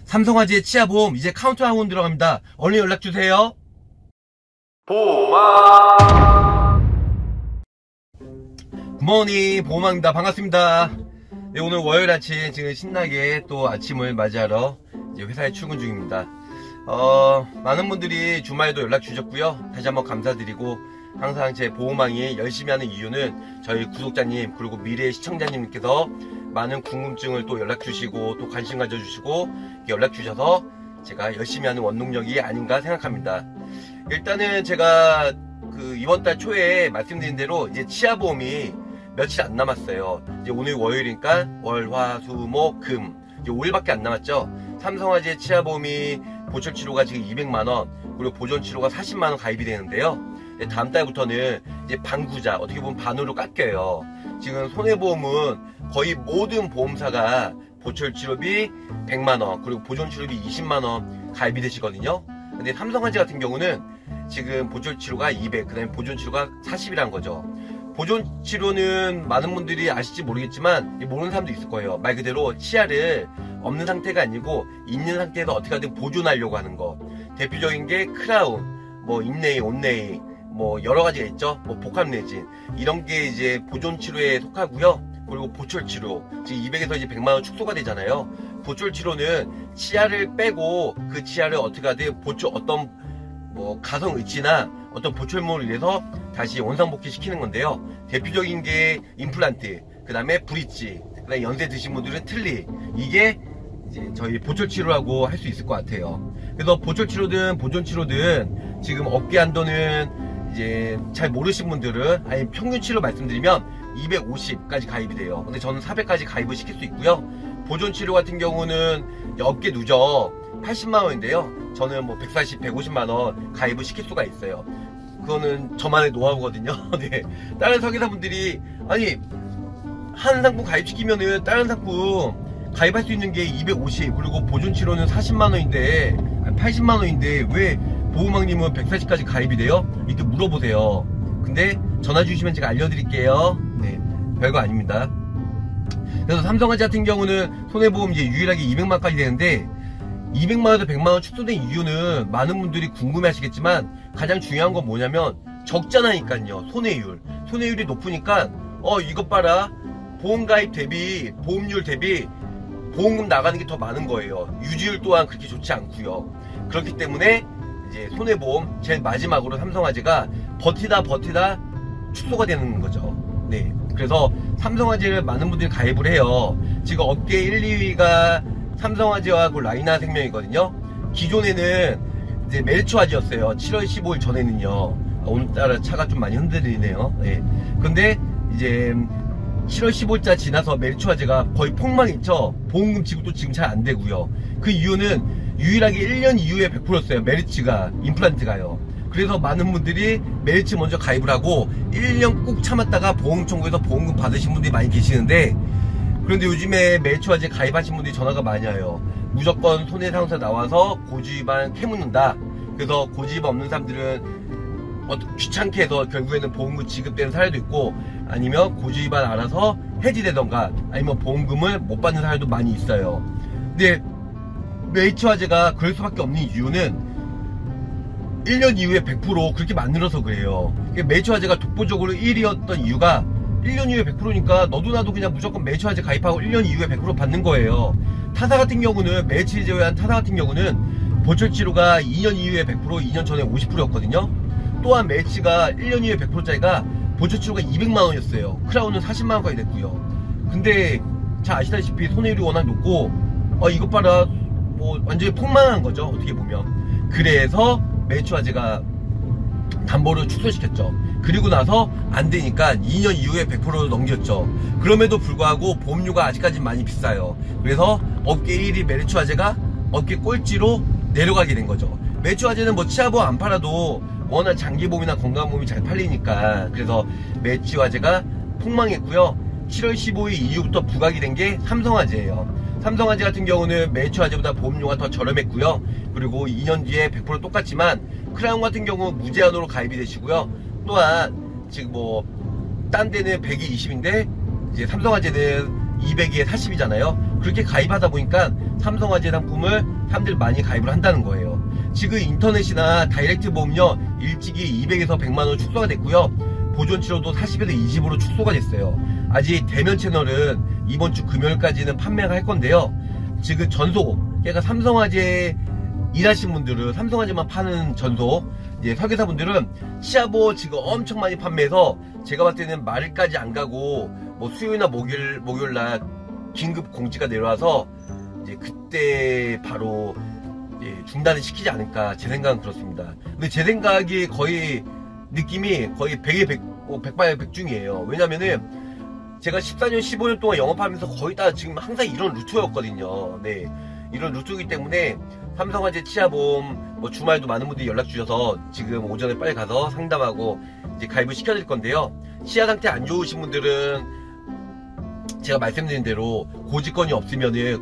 삼성화재 치아보험 이제 카운트다운 들어갑니다. 얼른 연락주세요. 굿모닝, 보험왕입니다. 반갑습니다. 네, 오늘 월요일 아침 지금 신나게 또 아침을 맞이하러 이제 회사에 출근 중입니다. 많은 분들이 주말에도 연락 주셨고요. 다시 한번 감사드리고, 항상 제 보험왕이 열심히 하는 이유는 저희 구독자님 그리고 미래의 시청자님께서 많은 궁금증을 또 연락 주시고 또 관심 가져주시고 연락 주셔서 제가 열심히 하는 원동력이 아닌가 생각합니다. 일단은 제가 이번 달 초에 말씀드린 대로 이제 치아보험이 며칠 안 남았어요. 이제 오늘 월요일이니까 월, 화, 수, 목, 금 이제 5일밖에 안 남았죠. 삼성화재 치아보험이 보철치료가 지금 200만원 그리고 보존치료가 40만원 가입이 되는데요. 다음 달부터는 이제 반구자, 어떻게 보면 반으로 깎여요. 지금 손해보험은 거의 모든 보험사가 보철치료비 100만원 그리고 보존치료비 20만원 가입이 되시거든요. 근데 삼성화재 같은 경우는 지금 보철치료가 200, 그 다음에 보존치료가 40이란 거죠. 보존치료는 많은 분들이 아실지 모르겠지만 모르는 사람도 있을 거예요. 말 그대로 치아를 없는 상태가 아니고 있는 상태에서 어떻게 하든 보존하려고 하는 거. 대표적인 게 크라운, 뭐 인네이, 온네이, 뭐 여러 가지가 있죠. 뭐 복합내진 이런 게 이제 보존치료에 속하고요. 그리고 보철치료, 지금 200에서 이제 100만원 축소가 되잖아요. 보철치료는 치아를 빼고 그 치아를 어떻게 하든 어떤 뭐 가성의치나 어떤 보철물을 위해서 다시 원상복귀 시키는 건데요. 대표적인 게 임플란트, 그 다음에 브릿지, 그 다음에 연세 드신 분들은 틀니, 이게 이제 저희 보철치료라고 할 수 있을 것 같아요. 그래서 보철치료든 보존치료든 지금 업계 한도는 이제 잘 모르신 분들은 아니 평균치로 말씀드리면 250까지 가입이 돼요. 근데 저는 400까지 가입을 시킬 수 있고요. 보존치료 같은 경우는 업계 누적 80만원인데요. 저는 뭐 140, 150만원 가입을 시킬 수가 있어요. 그거는 저만의 노하우거든요. 네. 다른 설계사분들이 아니 한 상품 가입시키면은 다른 상품 가입할 수 있는 게 250 그리고 보존치료는 40만원인데 80만원인데 왜 보험왕님은 140까지 가입이 돼요? 이렇게 물어보세요. 근데 전화 주시면 제가 알려드릴게요. 네, 별거 아닙니다. 그래서 삼성화재 같은 경우는 손해보험 이제 유일하게 200만까지 되는데 200만원에서 100만원 축소된 이유는 많은 분들이 궁금해 하시겠지만 가장 중요한 건 뭐냐면 적잖아니까요. 손해율이 높으니까 이것 봐라, 보험가입 대비 보험률 대비 보험금 나가는 게 더 많은 거예요. 유지율 또한 그렇게 좋지 않고요. 그렇기 때문에 이제 손해보험 제일 마지막으로 삼성화재가 버티다 축소가 되는 거죠. 네, 그래서 삼성화재를 많은 분들이 가입을 해요. 지금 업계 1, 2위가 삼성화재와 그 라이나생명이거든요. 기존에는 이제 멜초화재였어요. 7월 15일 전에는요. 오늘따라 차가 좀 많이 흔들리네요. 네. 근데 이제 7월 15일자 지나서 멜초화재가 거의 폭망했죠. 보험금 지급도 지금 잘 안 되고요. 그 이유는 유일하게 1년 이후에 100%였어요. 메리츠가, 임플란트가요. 그래서 많은 분들이 메리츠 먼저 가입을 하고 1년 꾹 참았다가 보험 청구해서 보험금 받으신 분들이 많이 계시는데, 그런데 요즘에 멜초화재 가입하신 분들이 전화가 많이 와요. 무조건 손해상사 나와서 고지위반 캐묻는다. 그래서 고지위반 없는 사람들은 귀찮게 해서 결국에는 보험금 지급되는 사례도 있고, 아니면 고지위반 알아서 해지되던가, 아니면 보험금을 못 받는 사례도 많이 있어요. 근데 멜초화재가 그럴 수밖에 없는 이유는 1년 이후에 100% 그렇게 만들어서 그래요. 멜초화재가 독보적으로 1위였던 이유가 1년 이후에 100%니까 너도 나도 그냥 무조건 멜초화재 가입하고 1년 이후에 100% 받는 거예요. 타사 같은 경우는, 멜치 제외한 타사 같은 경우는 보철치료가 2년 이후에 100%, 2년 전에 50%였거든요. 또한 멜치가 1년 이후에 100%짜리가 보철치료가 200만원이었어요. 크라운은 40만원까지 됐고요. 근데 잘 아시다시피 손해율이 워낙 높고 이것 봐라, 뭐 완전히 폭망한 거죠, 어떻게 보면. 그래서 멜초화재가 담보를 축소시켰죠. 그리고 나서 안 되니까 2년 이후에 100%로 넘겼죠. 그럼에도 불구하고 보험료가 아직까지 많이 비싸요. 그래서 업계 1위 멜초화재가 업계 꼴찌로 내려가게 된 거죠. 멜초화재는 뭐 치아보험 안 팔아도 워낙 장기보험이나 건강보험이 잘 팔리니까. 그래서 멜초화재가 폭망했고요. 7월 15일 이후부터 부각이 된 게 삼성화재예요. 삼성화재 같은 경우는 멜초화재보다 보험료가 더 저렴했고요. 그리고 2년 뒤에 100% 똑같지만 크라운 같은 경우 무제한으로 가입이 되시고요. 또한 지금 뭐 딴 데는 100이 20인데 이제 삼성화재는 200에 40이잖아요. 그렇게 가입하다 보니까 삼성화재 상품을 사람들이 많이 가입을 한다는 거예요. 지금 인터넷이나 다이렉트 보험료 일찍이 200에서 100만원 축소가 됐고요. 보존치료도 40에서 20으로 축소가 됐어요. 아직 대면 채널은 이번 주 금요일까지는 판매가 할 건데요. 지금 전속, 그러니까 삼성화재 일하신 분들은 삼성화재만 파는 전속, 이제 설계사분들은 치아보험 지금 엄청 많이 판매해서 제가 봤을 때는 말일까지 안 가고 뭐 수요일이나 목요일날 긴급 공지가 내려와서 이제 그때 바로 중단을 시키지 않을까, 제 생각은 그렇습니다. 근데 제 생각이 거의 느낌이 거의 100에 100중이에요. 왜냐면은 제가 14년 15년 동안 영업하면서 거의 다 지금 항상 이런 루트였거든요. 네, 이런 루트이기 때문에 삼성화재 치아보험 뭐 주말도 많은 분들이 연락 주셔서 지금 오전에 빨리 가서 상담하고 이제 가입을 시켜드릴 건데요. 치아 상태 안 좋으신 분들은 제가 말씀드린 대로 고지건이 없으면은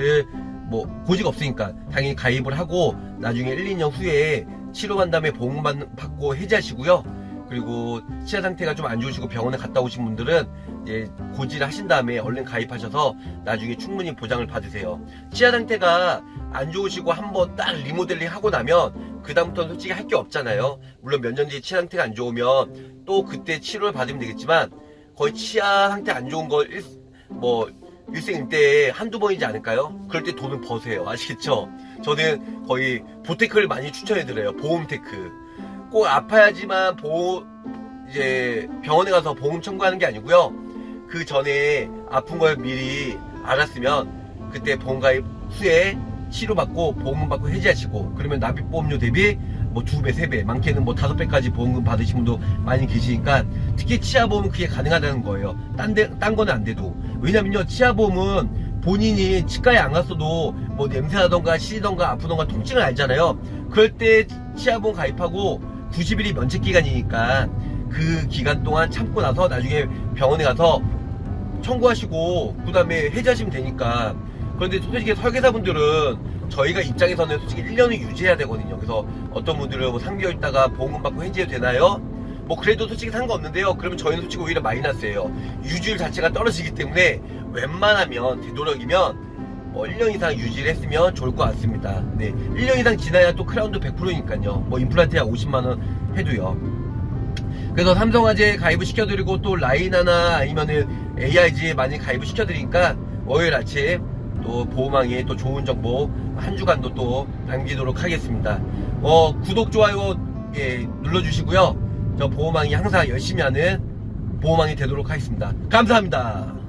고지가 없으니까 당연히 가입을 하고 나중에 1, 2년 후에 치료한 다음에 보험 받고 해지하시고요. 그리고 치아 상태가 좀 안 좋으시고 병원에 갔다 오신 분들은 이제 고지를 하신 다음에 얼른 가입하셔서 나중에 충분히 보장을 받으세요. 치아 상태가 안 좋으시고 한번 딱 리모델링 하고 나면 그 다음부터는 솔직히 할 게 없잖아요. 물론 몇 년 뒤에 치아 상태가 안 좋으면 또 그때 치료를 받으면 되겠지만 거의 치아 상태 안 좋은 거 일생일대에 한두 번이지 않을까요? 그럴 때 돈을 버세요. 아시겠죠? 저는 거의 보테크를 많이 추천해드려요. 보험테크. 꼭 아파야지만 이제 병원에 가서 보험 청구하는 게 아니고요. 그 전에 아픈 걸 미리 알았으면 그때 보험 가입 후에 치료받고 보험금 받고 해지하시고, 그러면 납입보험료 대비 뭐 2배, 3배, 많게는 뭐 5배까지 보험금 받으신 분도 많이 계시니까 특히 치아보험은 그게 가능하다는 거예요. 딴 거는 안 돼도. 왜냐면요, 치아보험은 본인이 치과에 안 갔어도 뭐 냄새나던가 시리던가 아프던가 통증을 알잖아요. 그럴 때 치아보험 가입하고 90일이 면책기간이니까 그 기간 동안 참고 나서 나중에 병원에 가서 청구하시고 그 다음에 해지하시면 되니까. 그런데 솔직히 설계사분들은 저희가 입장에서는 솔직히 1년을 유지해야 되거든요. 그래서 어떤 분들은 뭐 3개월 있다가 보험금 받고 해지해도 되나요? 뭐 그래도 솔직히 상관없는데요. 그러면 저희는 솔직히 오히려 마이너스예요. 유지율 자체가 떨어지기 때문에 웬만하면 되도록이면 뭐 1년 이상 유지를 했으면 좋을 것 같습니다. 네, 1년 이상 지나야 또 크라운도 100%니까요. 뭐 임플란트 약 50만원 해도요. 그래서 삼성화재 가입을 시켜드리고 또 라이나나 아니면은 AIG에 많이 가입을 시켜드리니까 월요일 아침 또 보호망에 또 좋은 정보 한 주간도 또 남기도록 하겠습니다. 구독, 좋아요 눌러주시고요. 저 보호망이 항상 열심히 하는 보호망이 되도록 하겠습니다. 감사합니다.